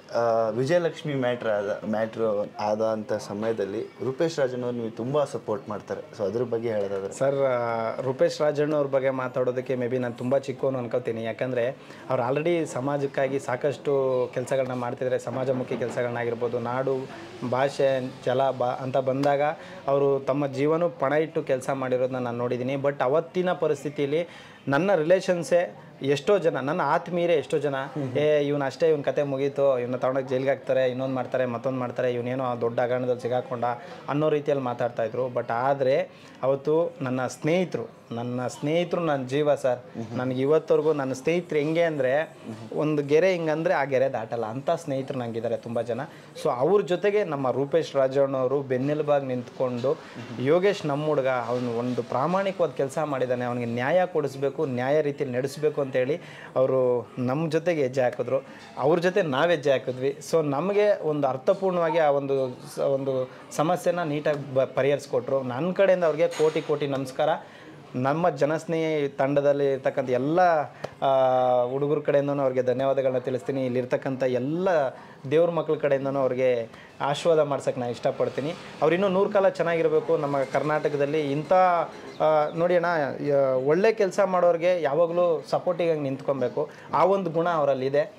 Vijayalakshmi matter ಆದಂಥ ಸಮಯದಲ್ಲಿ ರೂಪೇಶ್ ರಾಜಣ್ಣವ್ರು ನೀವು ತುಂಬ ಸಪೋರ್ಟ್ ಮಾಡ್ತಾರೆ. ಸೊ ಅದ್ರ ಬಗ್ಗೆ ಹೇಳೋದಾದ್ರೆ ಸರ್, ರೂಪೇಶ್ ರಾಜಣ್ಣವ್ರ ಬಗ್ಗೆ ಮಾತಾಡೋದಕ್ಕೆ ಮೇ ಬಿ ನಾನು ತುಂಬ ಚಿಕ್ಕವನು ಅನ್ಕೋತೀನಿ. ಯಾಕಂದರೆ ಅವ್ರು ಆಲ್ರೆಡಿ ಸಮಾಜಕ್ಕಾಗಿ ಸಾಕಷ್ಟು ಕೆಲಸಗಳನ್ನ ಮಾಡ್ತಿದ್ದಾರೆ. ಸಮಾಜಮುಖಿ ಕೆಲಸಗಳನ್ನಾಗಿರ್ಬೋದು, ನಾಡು ಭಾಷೆ ಜಲ ಅಂತ ಬಂದಾಗ ಅವರು ತಮ್ಮ ಜೀವನ ಪಣ ಇಟ್ಟು ಕೆಲಸ ಮಾಡಿರೋದನ್ನ ನಾನು ನೋಡಿದ್ದೀನಿ. ಬಟ್ ಅವತ್ತಿನ ಪರಿಸ್ಥಿತಿಯಲ್ಲಿ ನನ್ನ ರಿಲೇಷನ್ಸೇ ಎಷ್ಟೋ ಜನ, ನನ್ನ ಆತ್ಮೀಯರೇ ಎಷ್ಟೋ ಜನ ಇವನು ಅಷ್ಟೇ, ಇವನ ಕತೆ ಮುಗೀತು, ಇವನ್ನ ತಗೊಂಡೋಗಿ ಜೈಲಿಗೆ ಹಾಕ್ತಾರೆ, ಇನ್ನೊಂದು ಮಾಡ್ತಾರೆ, ಮತ್ತೊಂದು ಮಾಡ್ತಾರೆ, ಇವನೇನೋ ದೊಡ್ಡ ಹಗರಣದಲ್ಲಿ ಸಿಗಾಕೊಂಡ ಅನ್ನೋ ರೀತಿಯಲ್ಲಿ ಮಾತಾಡ್ತಾಯಿದ್ರು. ಬಟ್ ಆದರೆ ಅವತ್ತು ನನ್ನ ಸ್ನೇಹಿತರು ನನ್ನ ಜೀವ ಸರ್. ನನಗೆ ಇವತ್ತವರೆಗೂ ನನ್ನ ಸ್ನೇಹಿತರು ಹೆಂಗೆ ಅಂದರೆ, ಒಂದು ಗೆರೆ ಹಿಂಗಂದರೆ ಆ ಗೆರೆ ದಾಟಲ್ಲ ಅಂಥ ಸ್ನೇಹಿತರು ನನಗಿದ್ದಾರೆ ತುಂಬ ಜನ. ಸೊ ಅವ್ರ ಜೊತೆಗೆ ನಮ್ಮ ರೂಪೇಶ್ ರಾಜಣ್ಣವರು ಬೆನ್ನೆಲುಬಾಗಿ ನಿಂತ್ಕೊಂಡು, ಯೋಗೇಶ್ ನಮ್ಮ ಹುಡುಗ, ಅವನು ಒಂದು ಪ್ರಾಮಾಣಿಕವಾದ ಕೆಲಸ ಮಾಡಿದ್ದಾನೆ, ಅವನಿಗೆ ನ್ಯಾಯ ಕೊಡಿಸ್ಬೇಕು, ನ್ಯಾಯ ರೀತಿಯಲ್ಲಿ ನಡೆಸಬೇಕು ಅಂತೇಳಿ ಅವರು ನಮ್ಮ ಜೊತೆಗೆ ಹೆಜ್ಜೆ ಹಾಕಿದ್ರು. ಅವ್ರ ಜೊತೆ ನಾವು ಹೆಜ್ಜೆ ಹಾಕಿದ್ವಿ. ಸೊ ನಮಗೆ ಒಂದು ಅರ್ಥಪೂರ್ಣವಾಗಿ ಆ ಒಂದು ಸಮಸ್ಯೆನ ನೀಟಾಗಿ ಪರಿಹರಿಸ್ಕೊಟ್ರು. ನನ್ನ ಕಡೆಯಿಂದ ಅವ್ರಿಗೆ ಕೋಟಿ ಕೋಟಿ ನಮಸ್ಕಾರ. ನಮ್ಮ ಜನಸ್ನೇಹಿ ತಂಡದಲ್ಲಿ ಇರ್ತಕ್ಕಂಥ ಎಲ್ಲ ಹುಡುಗರ ಕಡೆಯಿಂದನೂ ಅವ್ರಿಗೆ ಧನ್ಯವಾದಗಳನ್ನ ತಿಳಿಸ್ತೀನಿ. ಇಲ್ಲಿರ್ತಕ್ಕಂಥ ಎಲ್ಲ ದೇವ್ರ ಮಕ್ಕಳ ಕಡೆಯಿಂದನೂ ಅವ್ರಿಗೆ ಆಶೀರ್ವಾದ ಮಾಡ್ಸೋಕ್ಕೆ ನಾನು ಇಷ್ಟಪಡ್ತೀನಿ. ಅವ್ರು ಇನ್ನೂ 100 ಕಾಲ ಚೆನ್ನಾಗಿರಬೇಕು ನಮ್ಮ ಕರ್ನಾಟಕದಲ್ಲಿ. ಇಂಥ ನೋಡಿ ಅಣ್ಣ, ಒಳ್ಳೆ ಕೆಲಸ ಮಾಡೋರಿಗೆ ಯಾವಾಗಲೂ ಸಪೋರ್ಟಿಗಾಗಿ ನಿಂತ್ಕೊಬೇಕು. ಆ ಒಂದು ಗುಣ ಅವರಲ್ಲಿದೆ.